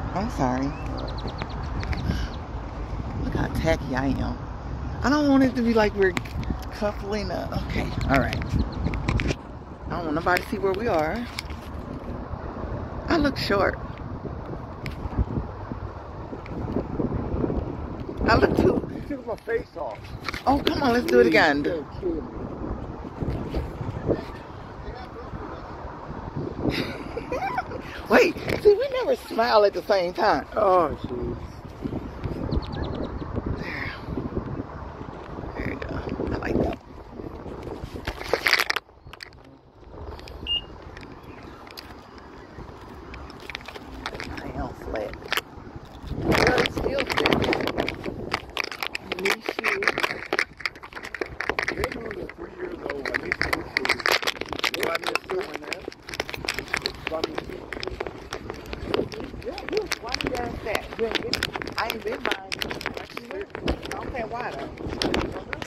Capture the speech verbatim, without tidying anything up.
I'm sorry. Look how tacky I am. I don't want it to be like we're coupling up. Okay, all right. I don't want nobody to see where we are. I look short. I look too. You took my face off. Oh, come on, let's do it again. Wait, see, we never smile at the same time. Oh, jeez. There you go. I like that. I am flat. Well, it's still flat. Neisha. They're only three years old. I need to do shoes. You want me to do one there? Yeah, you why you done that? You ain't been, I ain't been buying you. Okay, why though?